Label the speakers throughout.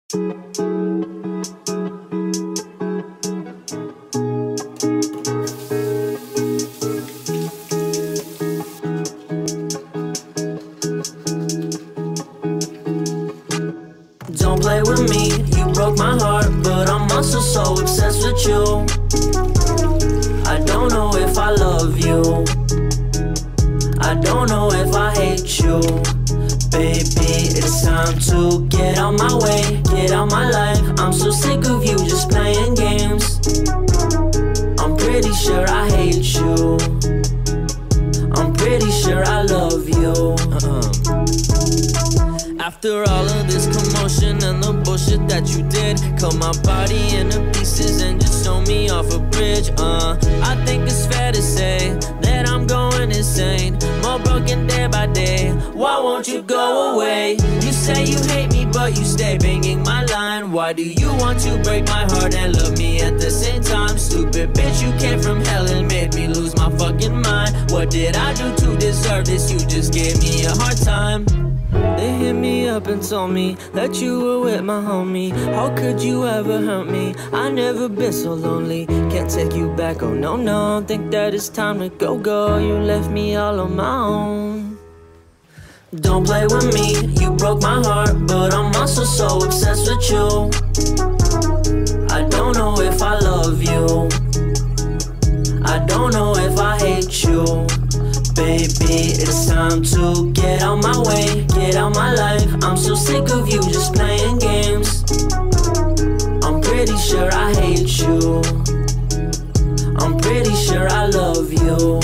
Speaker 1: Don't play with me, you broke my heart, but I'm also so obsessed with you. I don't know if I love you, I don't know if I hate you. Baby, it's time to get out my way, get out my life. I'm so sick of you just playing games. I'm pretty sure I hate you, I'm pretty sure I love you. After all of this commotion and the bullshit that you did, cut my body into pieces and just throw me off a bridge. I think it's fair to say that I'm going insane, more broken day by day. Why won't you go away? You say you hate me, but you stay banging my line. Why do you want to break my heart and love me at the same time? Stupid bitch, you came from hell and made me lose my fucking mind. What did I do to deserve this? You just gave me a hard time. They hit me up and told me that you were with my homie. How could you ever hurt me? I never been so lonely. Can't take you back, oh no, no. Think that it's time to go, go. You left me all on my own. Don't play with me, you broke my heart, but I'm also so obsessed with you. I don't know if I love you, I don't know if I hate you. Baby, it's time to get out my way, get out my life. I'm so sick of you just playing games. I'm pretty sure I hate you, I'm pretty sure I love you.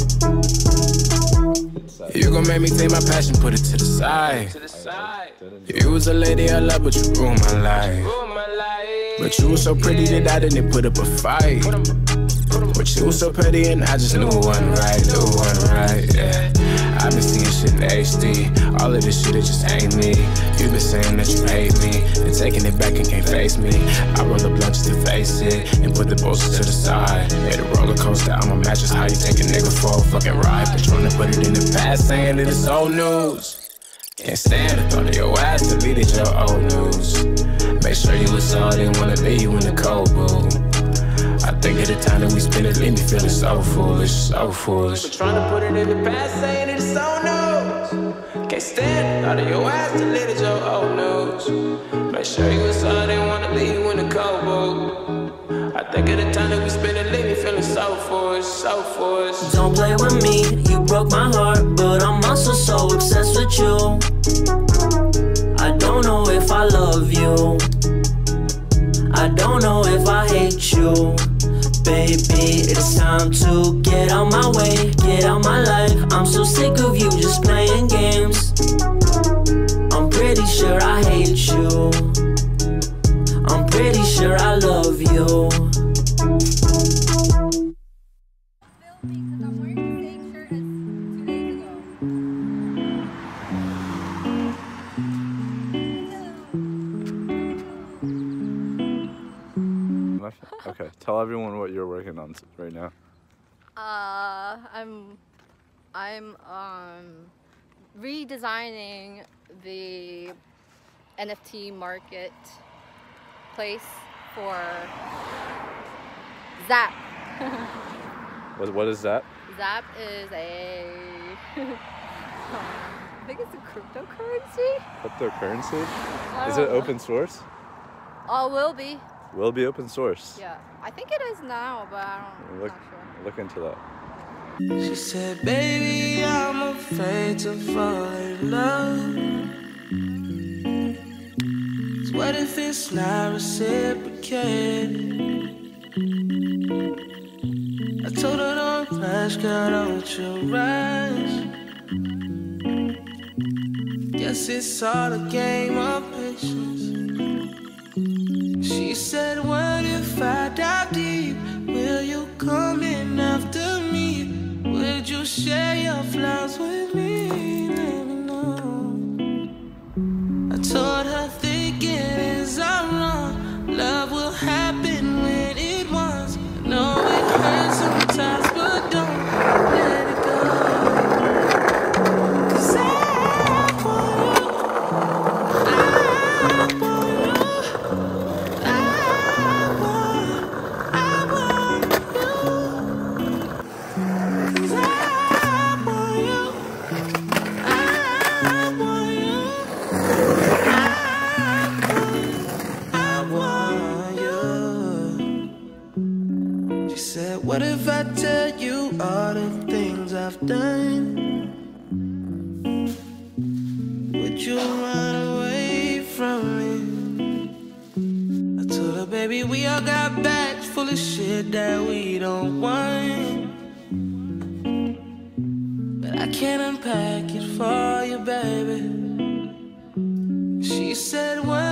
Speaker 2: You gon' make me take my passion, put it to the side. You was a lady I love, but you ruined my life. But you was so pretty that I didn't put up a fight. But you was so pretty and I just knew it wasn't right, yeah. I've been seeing shit in HD, all of this shit, it just ain't me. You been saying that you hate me, and taking it back and can't face me. I roll a blunt just to face it, and put the bullshit to the side. Made a roller coaster, I'm a mattress, how you take a nigga for a fucking ride. But trying to put it in the past, saying that it's old news. Can't stand the thought of your ass, deleted your old news. Make sure you was all, didn't wanna leave you in the cold, boo. I think of the time that we spent it, leave me feeling so foolish, so foolish. But trying to put it in the past, saying it's so news. Can't stand the thought of your ass, deleted your old news. Make sure you was all, didn't wanna leave you in the cold, boo. I think of the time that we spent it, leave me feeling so foolish, so foolish. Don't play with me, you broke my heart, but I'm also so obsessed with you. I don't know if I love you, I don't know if I hate you. Baby, it's time to get out my way, get out my life. I'm so sick of you just playing games. I'm pretty sure I hate you, I'm pretty sure I love you.
Speaker 3: Okay, tell everyone what you're working on right now.
Speaker 4: I'm redesigning the NFT market place for Zap.
Speaker 3: What is that?
Speaker 4: Zap is a I think it's a cryptocurrency.
Speaker 3: Cryptocurrency? Is it open source?
Speaker 4: Oh, will be.
Speaker 3: Will be open source.
Speaker 4: Yeah, I think it is now, but I'm not sure.
Speaker 3: Look into that.
Speaker 1: She said, baby, I'm afraid to fall in love. 'Cause what if it's not reciprocated? I told her don't rush, girl, don't you rush. Guess it's all a game of patience. She said, what if I dive deep? Will you come in after me? Would you share your flaws with me? Let me know. I told her thinking is all wrong. Love will happen when it wants. I know it hurts sometimes, but don't let it go. 'Cause I want you.
Speaker 5: What if I tell you all the things I've done? Would you run away from me? I told her, baby, we all got bags full of shit that we don't want, but I can't unpack it for you, baby. She said, what?